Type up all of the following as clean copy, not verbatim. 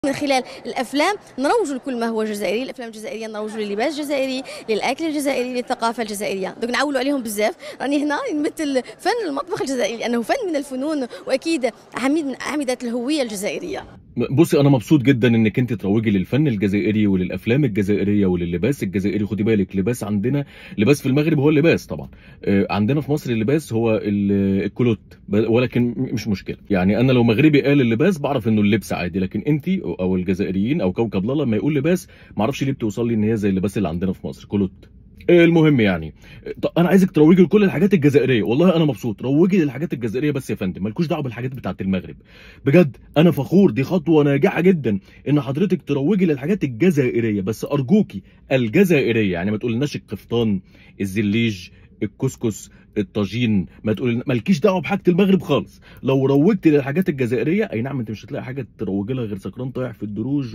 من خلال الافلام نروج لكل ما هو جزائري، الافلام الجزائريه نروج لللباس الجزائري، للاكل الجزائري، للثقافه الجزائريه، دوك نعولوا عليهم بزاف. راني هنا نمثل فن المطبخ الجزائري لانه فن من الفنون واكيد عميد من اعمده الهويه الجزائريه. بصي، انا مبسوط جدا انك انت تروجي للفن الجزائري وللافلام الجزائريه ولللباس الجزائري. خدي بالك، لباس عندنا، لباس في المغرب هو اللباس طبعا. عندنا في مصر اللباس هو الكلوت، ولكن مش مشكله. يعني انا لو مغربي قال اللباس بعرف انه اللبس عادي، لكن انت او الجزائريين او كوكب لالا لما يقول لباس ما اعرفش ليه بتوصل لي ان هي زي اللباس اللي عندنا في مصر كلوت. المهم يعني، انا عايزك تروجي لكل الحاجات الجزائريه. والله انا مبسوط، روجي للحاجات الجزائريه بس يا فندم، مالكوش دعوه بالحاجات بتاعت المغرب. بجد انا فخور، دي خطوه ناجحه جدا ان حضرتك تروجي للحاجات الجزائريه، بس ارجوكي الجزائريه. يعني ما تقولناش القفطان، الزليج، الكسكس، الطاجين، ما تقول مالكيش دعوه بحاجه المغرب خالص. لو روجتي للحاجات الجزائريه، اي نعم انت مش هتلاقي حاجه تروجي لها غير سكران طايح في الدروج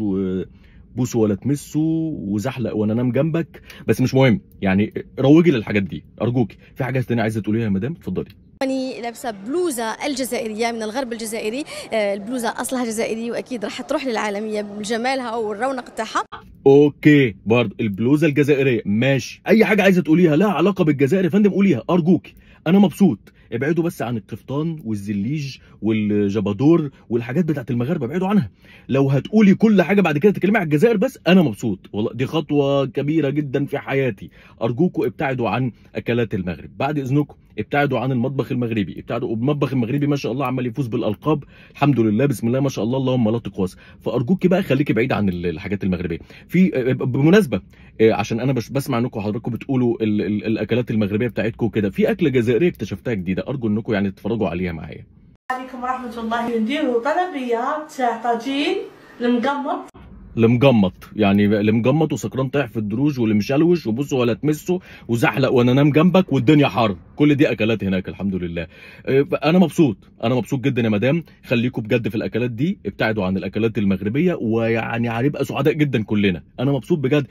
بوسه ولا تمسه وزحلق وانا انام جنبك، بس مش مهم. يعني روجي للحاجات دي ارجوكي. في حاجه ثانيه عايزه تقوليها يا مدام؟ اتفضلي. راني لابسه بلوزه الجزائريه من الغرب الجزائري، البلوزه اصلها جزائري واكيد راح تروح للعالميه بجمالها والرونق تاعها. اوكي، برضه البلوزه الجزائريه ماشي. اي حاجه عايزه تقوليها لها علاقه بالجزائر يا فندم قوليها ارجوكي. انا مبسوط. ابعدوا بس عن القفطان والزليج والجبادور والحاجات بتاعت المغاربه، ابعدوا عنها. لو هتقولي كل حاجه بعد كده تتكلمي على الجزائر بس، انا مبسوط والله. دي خطوه كبيره جدا في حياتي. ارجوكوا ابتعدوا عن اكلات المغرب بعد اذنكم، ابتعدوا عن المطبخ المغربي، ابتعدوا. والمطبخ المغربي ما شاء الله عمال يفوز بالالقاب، الحمد لله بسم الله ما شاء الله اللهم لا تقواس. فارجوكي بقى خليكي بعيد عن الحاجات المغربيه. في بمناسبه، عشان انا بسمع انكم حضراتكم بتقولوا الاكلات المغربيه بتاعتكم كده، في اكله جزائريه اكتشفتها جديده، ارجو انكم يعني تتفرجوا عليها معايا. عليكم ورحمه الله. نديروا طلبيه تاع طاجين المقمط. المجمط، يعني المجمط وسكران طايح في الدروج والمشلوش وبصوا ولا تمسوا وزحلق وانا انام جنبك والدنيا حر، كل دي اكلات هناك الحمد لله. انا مبسوط، انا مبسوط جدا يا مدام. خليكم بجد في الاكلات دي، ابتعدوا عن الاكلات المغربيه، ويعني هنبقى سعداء جدا كلنا. انا مبسوط بجد.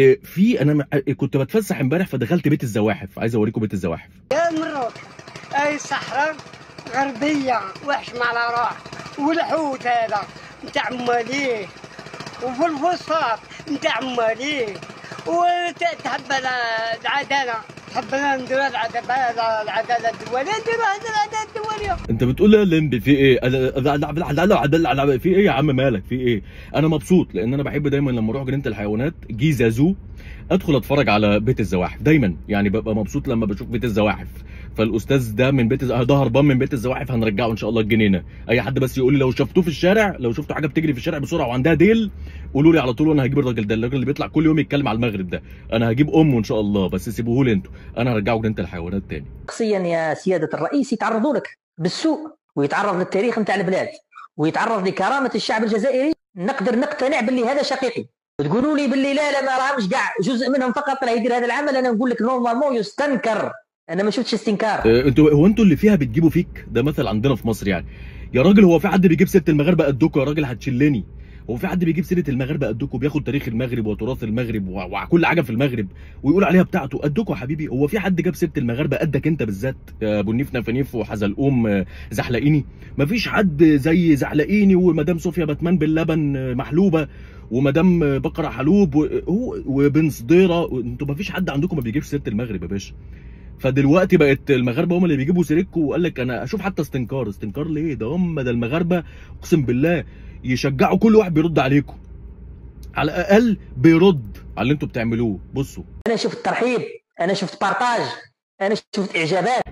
انا كنت بتفسح امبارح فدخلت بيت الزواحف، عايز اوريكم بيت الزواحف. يا مروك اي صحراء غربيه وحش مع الراح، والحوت هذا نتاع ماليه، وفي الفسطاط نتاع ماليه، وتحب العداله، تحب نديروا العداله الدوليه، نديروا العداله الدوليه. انت بتقول لي اللمبي في ايه؟ في ايه يا عم مالك؟ في ايه؟ انا مبسوط لان انا بحب دايما لما اروح جنينه الحيوانات جيزه زو ادخل اتفرج على بيت الزواحف دايما. يعني ببقى مبسوط لما بشوف بيت الزواحف. فالاستاذ ده من بيت ده هربان من بيت الزواحف، هنرجعه ان شاء الله الجنينه. اي حد بس يقول لي لو شفتوه في الشارع، لو شفتوا حاجه بتجري في الشارع بسرعه وعندها ديل قولوا لي على طول، وانا هجيب الراجل ده، الراجل اللي بيطلع كل يوم يتكلم على المغرب ده، انا هجيب امه ان شاء الله. بس سيبوه لي انتوا، انا هرجعه جنينه الحيوانات تاني. شخصيا يا سياده الرئيس يتعرضوا لك بالسوء، ويتعرض للتاريخ نتاع البلاد، ويتعرض لكرامه الشعب الجزائري. نقدر نقتنع باللي هذا شقيقي. تقولوا لي باللي لا ما راهمش كاع جزء منهم فقط راه يدير هذا العمل، انا نقول لك نورمالمون يستنكر. انا ما شفتش استنكار. انتوا اللي فيها بتجيبوا فيك، ده مثل عندنا في مصر يعني. يا راجل هو في حد بيجيب سيره المغاربه قدكم؟ يا راجل هتشلني. هو في حد بيجيب سيره المغاربه قدكم وبياخد تاريخ المغرب وتراث المغرب وكل حاجه في المغرب ويقول عليها بتاعته قدكم يا حبيبي؟ هو في حد جاب سيره المغاربه قدك انت بالذات يا ابو النيف نفنيف وحزلقوم زحلقيني؟ مفيش حد زي زحلقيني ومدام صوفيا باتمان باللبن محلوبه ومدام بقره حلوب وبن صديره. انتوا مفيش حد عندكم ما بيجيبش سيره المغرب يا باشا. فدلوقتي بقت المغاربه هم اللي بيجيبوا سيرتكم. وقال لك انا اشوف حتى استنكار ليه؟ ده هم ده المغاربه اقسم بالله يشجعوا كل واحد بيرد عليكم، على الاقل بيرد على اللي انتوا بتعملوه. بصوا، انا شفت ترحيب، انا شفت بارتاج، انا شفت اعجابات.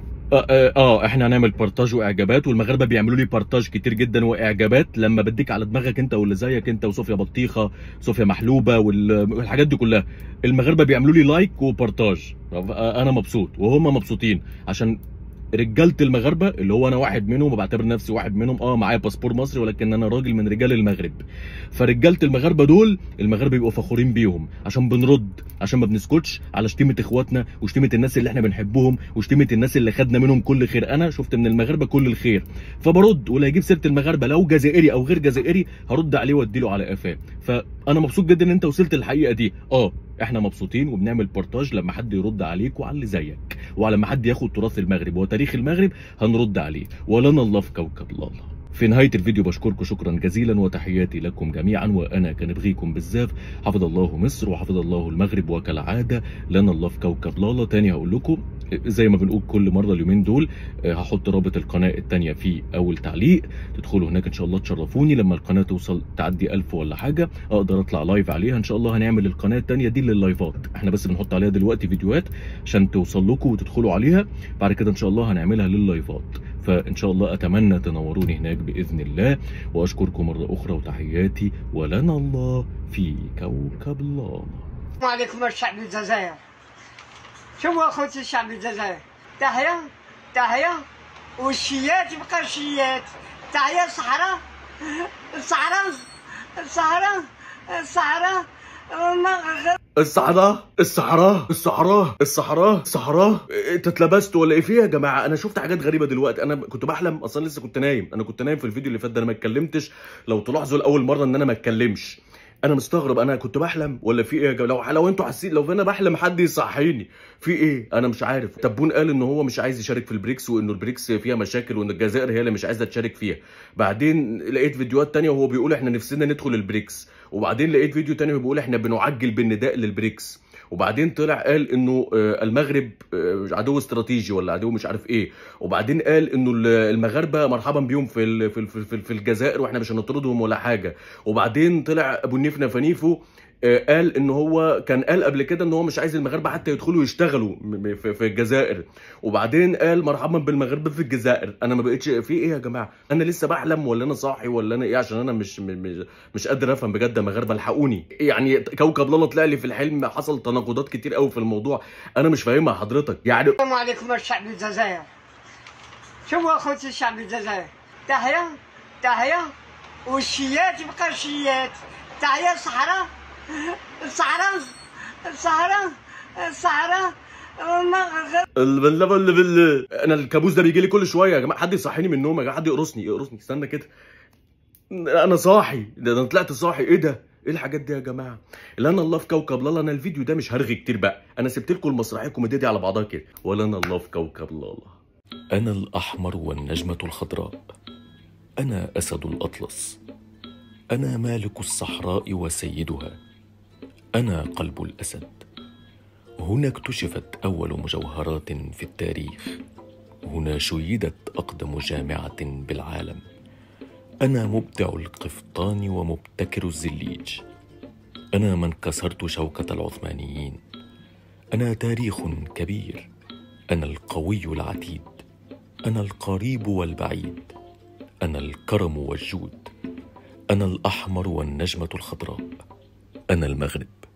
احنا هنعمل بارتاج واعجابات، والمغاربه بيعملوا لي بارتاج كتير جدا واعجابات لما بديك على دماغك انت واللي زيك انت وصوفيا بطيخه، صوفيا محلوبه والحاجات دي كلها. المغاربه بيعملوا لي لايك وبارتاج. انا مبسوط وهم مبسوطين، عشان رجاله المغاربه اللي هو انا واحد منهم وبعتبر نفسي واحد منهم. معايا باسبور مصري ولكن انا راجل من رجال المغرب. فرجاله المغاربه دول المغاربه بيبقوا فخورين بيهم، عشان بنرد، عشان ما بنسكتش على شتيمه اخواتنا وشتيمه الناس اللي احنا بنحبهم وشتيمه الناس اللي خدنا منهم كل خير. انا شفت من المغاربه كل الخير فبرد، واللي هيجيب سيره المغاربه لو جزائري او غير جزائري هرد عليه واديله على قفاه. فانا مبسوط جدا ان انت وصلت الحقيقه دي. احنا مبسوطين وبنعمل بارتاج لما حد يرد عليك وعلى اللي زيك، ولما حد ياخد تراث المغرب وتاريخ المغرب هنرد عليه، ولنا الله في كوكب لالا. في نهاية الفيديو بشكركم شكرا جزيلا وتحياتي لكم جميعا، وأنا كنبغيكم بزاف. حفظ الله مصر وحفظ الله المغرب، وكالعادة لنا الله في كوكب لالا. تاني هقول لكم زي ما بنقول كل مرة اليومين دول، هحط رابط القناة التانية في أول تعليق، تدخلوا هناك إن شاء الله تشرفوني. لما القناة توصل تعدي 1000 ولا حاجة أقدر أطلع لايف عليها إن شاء الله. هنعمل القناة التانية دي لللايفات، إحنا بس بنحط عليها دلوقتي فيديوهات عشان توصل لكم وتدخلوا عليها، بعد كده إن شاء الله هنعملها لللايفات. فإن شاء الله أتمنى تنوروني هناك بإذن الله، وأشكركم مرة أخرى وتحياتي، ولنا الله في كوكب لالا. السلام عليكم الشعب الجزائر. شوفوا اخوتي الشعب الجزائر، تحية تحية، والشيات يبقى الشيات، تحية الصحراء الصحراء الصحراء الصحراء الصحراء. انت اتلبست ولا ايه فيها يا جماعه؟ انا شفت حاجات غريبه دلوقتي. انا كنت بحلم اصلا، لسه كنت نايم. انا كنت نايم في الفيديو اللي فات ده، انا ما اتكلمتش. لو تلاحظوا لاول مره ان انا ما اتكلمش، انا مستغرب انا كنت بحلم ولا في ايه يا جماعه؟ لو انتوا حاسين لو انا بحلم حد يصحيني في ايه، انا مش عارف. تبون قال ان هو مش عايز يشارك في البريكس، وانه البريكس فيها مشاكل، وان الجزائر هي اللي مش عايزه تشارك فيها. بعدين لقيت فيديوهات تانية وهو بيقول احنا نفسنا ندخل البريكس، وبعدين لقيت فيديو تاني بيقول احنا بنعجل بالنداء للبريكس، وبعدين طلع قال انه المغرب عدو استراتيجي ولا عدو مش عارف ايه، وبعدين قال انه المغاربه مرحبا بيهم في الجزائر واحنا مش هنطردهم ولا حاجه، وبعدين طلع ابو النيف نفانيفو قال ان هو كان قال قبل كده ان هو مش عايز المغاربه حتى يدخلوا يشتغلوا في الجزائر، وبعدين قال مرحبا بالمغاربه في الجزائر. انا ما بقتش في ايه يا جماعه؟ انا لسه بحلم ولا انا صاحي ولا انا ايه؟ عشان انا مش قادر افهم بجد يا مغاربه، الحقوني. يعني كوكب لالا طلع لي في الحلم حصل تناقضات كتير قوي في الموضوع، انا مش فاهمها حضرتك يعني. السلام عليكم الشعب الجزائر. شوفوا اخوتي الشعب الجزائر، تحية تحية، والشيات يبقى الشيات، تحية الصحراء الصحراء الصحراء الصحراء انا الكابوس ده بيجي لي كل شويه يا جماعه. حد يصحيني من النوم يا جماعه، حد يقرصني. استنى كده، انا صاحي، ده انا طلعت صاحي. ايه ده؟ ايه الحاجات دي يا جماعه؟ لنا الله في كوكب لالا. انا الفيديو ده مش هرغي كتير بقى، انا سبت لكم المسرحيه الكوميديه دي على بعضها كده. ولنا الله في كوكب لالا. انا الاحمر والنجمه الخضراء، انا اسد الاطلس، انا مالك الصحراء وسيدها، انا قلب الاسد. هنا اكتشفت اول مجوهرات في التاريخ، هنا شيدت اقدم جامعه بالعالم. أنا مبدع القفطان ومبتكر الزليج، أنا من كسرت شوكة العثمانيين، أنا تاريخ كبير، أنا القوي العتيد، أنا القريب والبعيد، أنا الكرم والجود، أنا الأحمر والنجمة الخضراء، أنا المغرب.